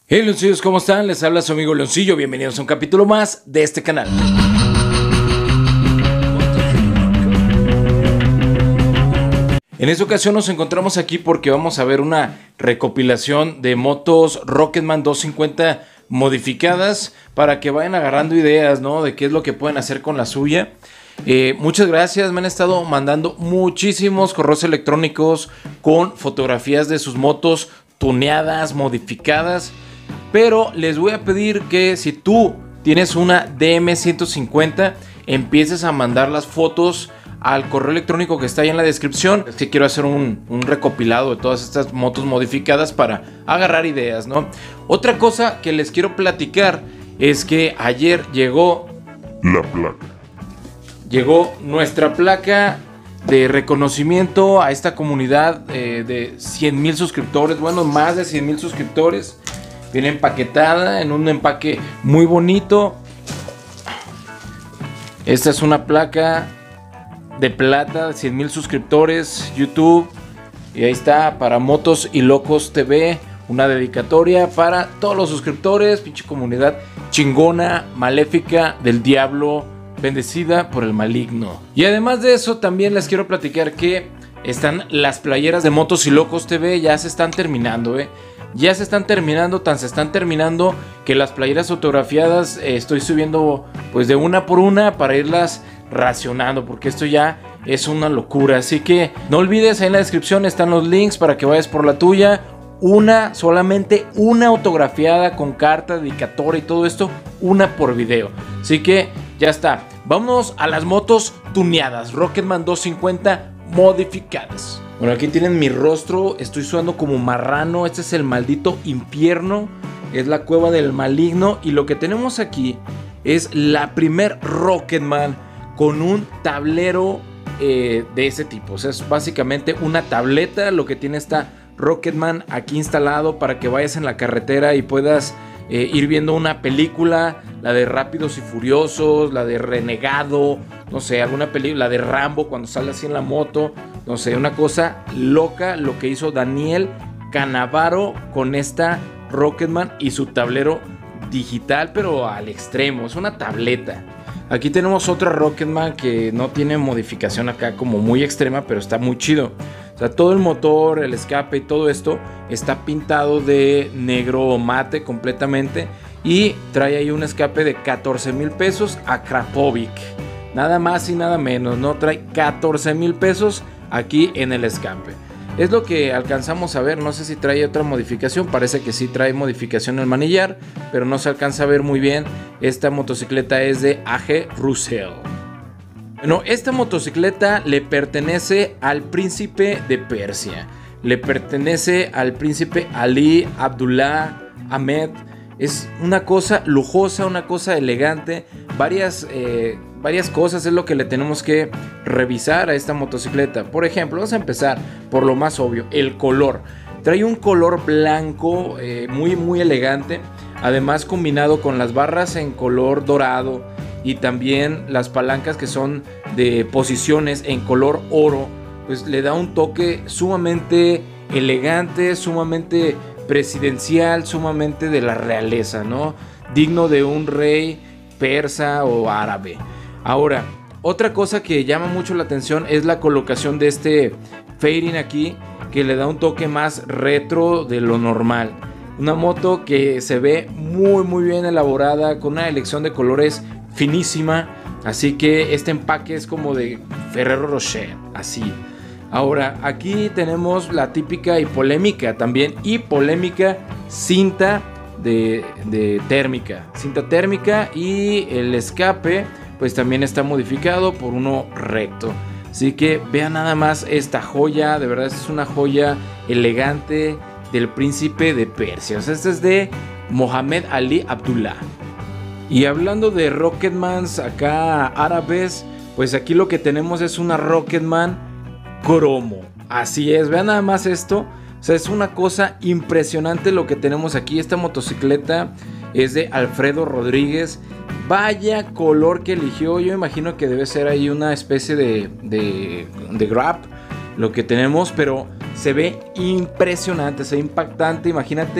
Hey Leoncillos, ¿cómo están? Les habla su amigo Leoncillo, bienvenidos a un capítulo más de este canal. En esta ocasión nos encontramos aquí porque vamos a ver una recopilación de motos Rocketman 250 modificadas para que vayan agarrando ideas, ¿no? De qué es lo que pueden hacer con la suya. Muchas gracias, me han estado mandando muchísimos correos electrónicos con fotografías de sus motos tuneadas, modificadas. Pero les voy a pedir que si tú tienes una DM150, empieces a mandar las fotos al correo electrónico que está ahí en la descripción. Es que quiero hacer un recopilado de todas estas motos modificadas para agarrar ideas, ¿no? Otra cosa que les quiero platicar es que ayer llegó la placa. Llegó nuestra placa de reconocimiento a esta comunidad de 100,000 suscriptores. Bueno, más de 100,000 suscriptores. Viene empaquetada en un empaque muy bonito. Esta es una placa de plata de 100,000 suscriptores, YouTube. Y ahí está, para Motos y Locos TV. Una dedicatoria para todos los suscriptores. Pinche comunidad chingona, maléfica, del diablo, bendecida por el maligno. Y además de eso, también les quiero platicar que están las playeras de Motos y Locos TV. Ya se están terminando, Ya se están terminando, se están terminando que las playeras autografiadas estoy subiendo pues de una por una para irlas racionando, porque esto ya es una locura. Así que no olvides, ahí en la descripción están los links para que vayas por la tuya. Solamente una autografiada con carta, dedicatoria y todo esto, una por video. Así que ya está. Vámonos a las motos tuneadas, Rocketman 250 modificadas. Bueno, aquí tienen mi rostro, estoy sudando como marrano. Este es el maldito infierno, es la cueva del maligno. Y lo que tenemos aquí es la primer Rocketman con un tablero de ese tipo. O sea, es básicamente una tableta lo que tiene esta Rocketman aquí instalado para que vayas en la carretera y puedas ir viendo una película, la de Rápidos y Furiosos, la de Renegado, no sé, alguna película, la de Rambo cuando sale así en la moto, no sé, una cosa loca lo que hizo Daniel Canavaro con esta Rocketman y su tablero digital, pero al extremo, es una tableta. Aquí tenemos otra Rocketman que no tiene modificación acá como muy extrema, pero está muy chido. O sea, todo el motor, el escape y todo esto está pintado de negro mate completamente. Y trae ahí un escape de 14,000 pesos a Krapovic. Nada más y nada menos, ¿no? Trae 14,000 pesos aquí en el escape. Es lo que alcanzamos a ver, no sé si trae otra modificación, parece que sí trae modificación en el manillar, pero no se alcanza a ver muy bien. Esta motocicleta es de AG Russell. Bueno, esta motocicleta le pertenece al príncipe de Persia, le pertenece al príncipe Ali Abdullah Ahmed. Es una cosa lujosa, una cosa elegante, varias cosas es lo que le tenemos que revisar a esta motocicleta. Por ejemplo, vamos a empezar por lo más obvio, el color. Trae un color blanco muy elegante, además combinado con las barras en color dorado y también las palancas que son de posiciones en color oro, pues le da un toque sumamente elegante, sumamente presidencial, sumamente de la realeza, ¿no? Digno de un rey persa o árabe. Ahora, otra cosa que llama mucho la atención es la colocación de este fairing aquí, que le da un toque más retro de lo normal. Una moto que se ve muy bien elaborada, con una elección de colores finísima, así que este empaque es como de Ferrero Rocher, así. Ahora, aquí tenemos la típica y polémica también, cinta de térmica. Cinta térmica, y el escape pues también está modificado por uno recto. Así que vean nada más esta joya, de verdad es una joya elegante del príncipe de Persia. O sea, este es de Mohammed Ali Abdullah. Y hablando de Rocketmans acá árabes, pues aquí lo que tenemos es una Rocketman cromo. Así es, vean nada más esto. O sea, es una cosa impresionante lo que tenemos aquí. Esta motocicleta es de Alfredo Rodríguez. Vaya color que eligió. Yo imagino que debe ser ahí una especie de grab lo que tenemos, pero se ve impresionante, se ve impactante. Imagínate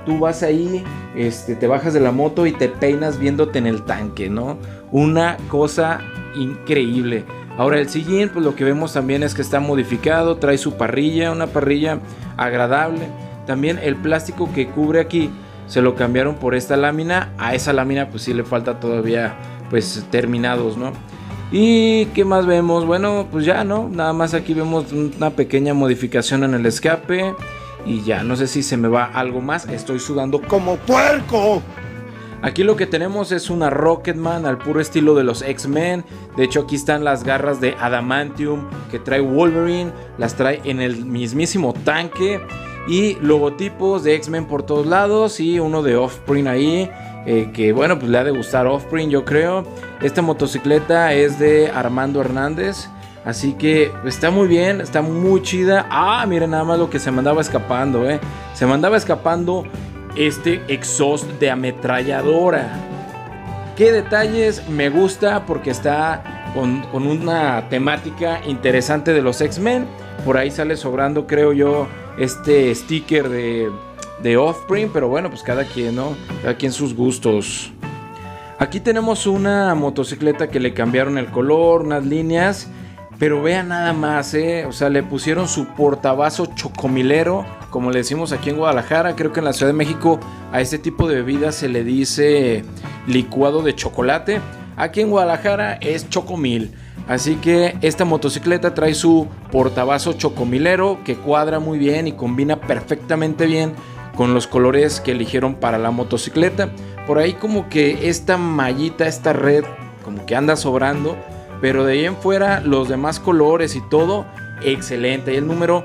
tú vas ahí, te bajas de la moto y te peinas viéndote en el tanque, ¿no? Una cosa increíble. Ahora el sillín, pues lo que vemos también es que está modificado, trae su parrilla, una parrilla agradable. También el plástico que cubre aquí se lo cambiaron por esta lámina. A esa lámina pues sí le falta todavía pues terminados, ¿no? ¿Y qué más vemos? Bueno, pues ya, ¿no? Nada más aquí vemos una pequeña modificación en el escape. Y ya, no sé si se me va algo más. Estoy sudando como puerco. Aquí lo que tenemos es una Rocketman al puro estilo de los X-Men. De hecho, aquí están las garras de Adamantium que trae Wolverine. Las trae en el mismísimo tanque. Y logotipos de X-Men por todos lados. Y uno de Offspring ahí. Que bueno, pues le ha de gustar Offspring, yo creo. Esta motocicleta es de Armando Hernández. Así que está muy bien, está muy chida. Ah, miren nada más lo que se me andaba escapando, Se me andaba escapando este exhaust de ametralladora. ¿Qué detalles? Me gusta porque está con una temática interesante de los X-Men. Por ahí sale sobrando, creo yo, este sticker de Offspring. Pero bueno, pues cada quien, ¿no? Cada quien sus gustos. Aquí tenemos una motocicleta que le cambiaron el color, unas líneas. Pero vean nada más, o sea, le pusieron su portabazo chocomilero, como le decimos aquí en Guadalajara. Creo que en la Ciudad de México a este tipo de bebida se le dice licuado de chocolate. Aquí en Guadalajara es chocomil. Así que esta motocicleta trae su portabazo chocomilero que cuadra muy bien y combina perfectamente bien con los colores que eligieron para la motocicleta. Por ahí como que esta mallita, esta red, como que anda sobrando. Pero de ahí en fuera, los demás colores y todo, excelente. Y el número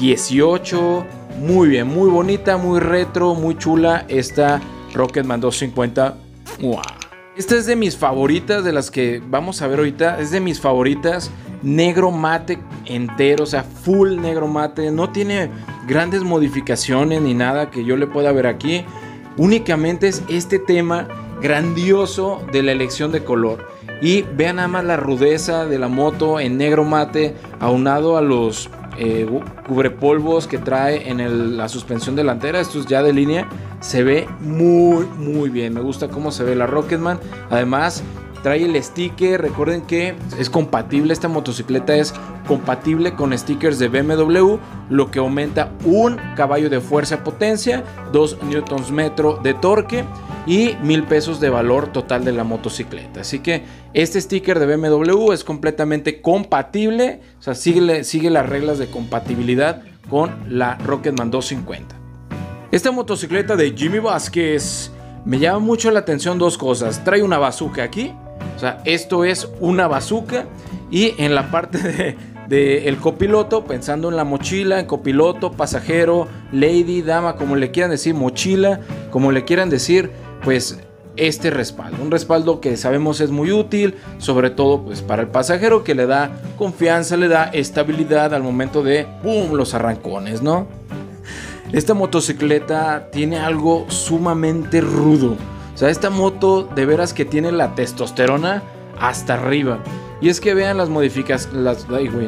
18, muy bien, muy bonita, muy retro, muy chula esta Rocketman 250. ¡Wow! Esta es de mis favoritas, de las que vamos a ver ahorita. Es de mis favoritas, negro mate entero, o sea, full negro mate. No tiene grandes modificaciones ni nada que yo le pueda ver aquí. Únicamente es este tema grandioso de la elección de color. Y vean nada más la rudeza de la moto en negro mate, aunado a los cubrepolvos que trae en la suspensión delantera. Esto es ya de línea. Se ve muy muy bien. Me gusta cómo se ve la Rocketman. Además trae el sticker. Recuerden que es compatible. Esta motocicleta es compatible con stickers de BMW, lo que aumenta 1 caballo de fuerza potencia, 2 Nm de torque y 1,000 pesos de valor total de la motocicleta. Así que este sticker de BMW es completamente compatible, o sea, sigue las reglas de compatibilidad con la Rocketman 250. Esta motocicleta de Jimmy Vázquez me llama mucho la atención dos cosas. Trae una bazooka aquí, o sea, esto es una bazooka, y en la parte de el copiloto, pensando en la mochila, en copiloto, pasajero, lady, dama, como le quieran decir, mochila, como le quieran decir, pues este respaldo, un respaldo que sabemos es muy útil, sobre todo pues para el pasajero, que le da confianza, le da estabilidad al momento de ¡pum!, los arrancones, ¿no? Esta motocicleta tiene algo sumamente rudo, o sea, esta moto de veras que tiene la testosterona hasta arriba. Y es que vean las modificaciones,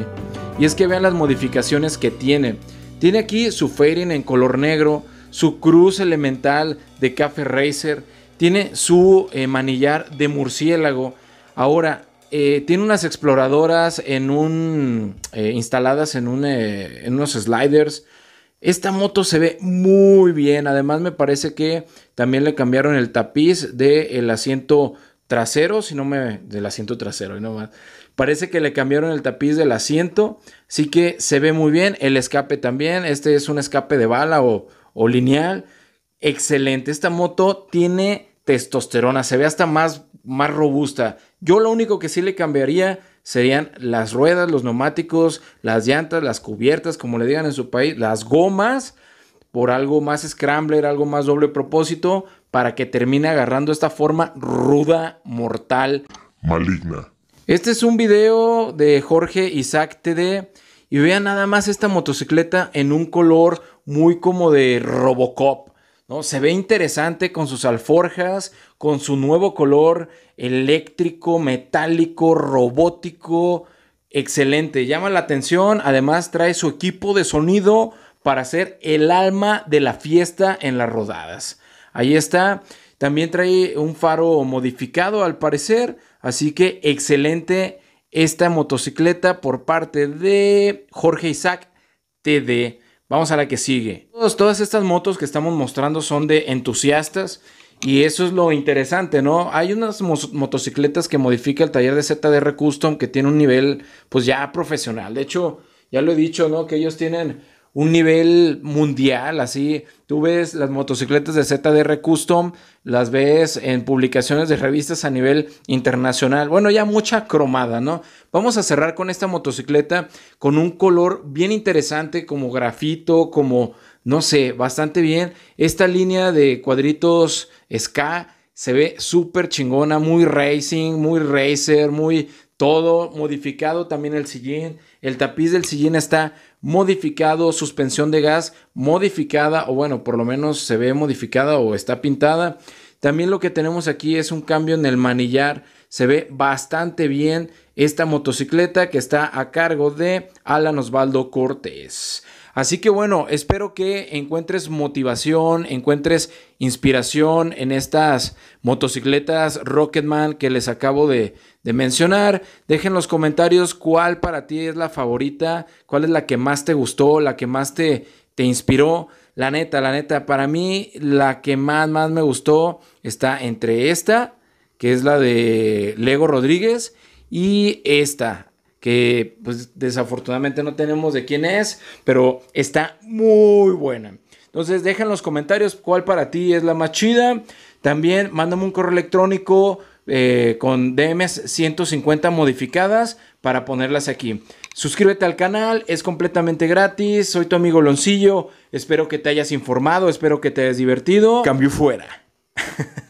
las modificaciones que tiene. Tiene aquí su fairing en color negro, su cruz elemental de Cafe Racer, tiene su manillar de murciélago. Ahora, tiene unas exploradoras instaladas en unos sliders. Esta moto se ve muy bien. Además me parece que también le cambiaron el tapiz del asiento trasero, del asiento trasero, no más. Parece que le cambiaron el tapiz del asiento, así que se ve muy bien. El escape también, este es un escape de bala o lineal. Excelente, esta moto tiene testosterona, se ve hasta más robusta. Yo lo único que sí le cambiaría serían las ruedas, los neumáticos, las llantas, las cubiertas, como le digan en su país, las gomas, por algo más scrambler, algo más doble propósito, para que termine agarrando esta forma ruda, mortal, maligna. Este es un video de Jorge Isaac TD y vean nada más esta motocicleta en un color muy como de Robocop, ¿no? Se ve interesante con sus alforjas, con su nuevo color eléctrico, metálico, robótico, excelente, llama la atención. Además trae su equipo de sonido para ser el alma de la fiesta en las rodadas. Ahí está. También trae un faro modificado al parecer, así que excelente esta motocicleta por parte de Jorge Isaac TD. Vamos a la que sigue. Todas estas motos que estamos mostrando son de entusiastas y eso es lo interesante, ¿no? Hay unas motocicletas que modifica el taller de ZDR Custom que tiene un nivel pues ya profesional. De hecho, ya lo he dicho, ¿no? Que ellos tienen un nivel mundial, así. Tú ves las motocicletas de ZDR Custom, las ves en publicaciones de revistas a nivel internacional. Bueno, ya mucha cromada, ¿no? Vamos a cerrar con esta motocicleta con un color bien interesante, como grafito, como, no sé, bastante bien. Esta línea de cuadritos Ska se ve súper chingona, muy racing, muy racer, muy todo modificado. También el sillín, el tapiz del sillín está modificado, suspensión de gas modificada, o bueno, por lo menos se ve modificada o está pintada. También lo que tenemos aquí es un cambio en el manillar, se ve bastante bien esta motocicleta que está a cargo de Alan Osvaldo Cortés. Así que bueno, espero que encuentres motivación, encuentres inspiración en estas motocicletas Rocketman que les acabo de mencionar. Dejen en los comentarios cuál para ti es la favorita, cuál es la que más te gustó, la que más te inspiró. La neta, para mí la que más me gustó está entre esta, que es la de Lego Rodríguez, y esta, que pues desafortunadamente no tenemos de quién es, pero está muy buena. Entonces deja en los comentarios cuál para ti es la más chida. También mándame un correo electrónico con DMs 150 modificadas para ponerlas aquí. Suscríbete al canal, es completamente gratis. Soy tu amigo Loncillo. Espero que te hayas informado, espero que te hayas divertido. Cambio fuera.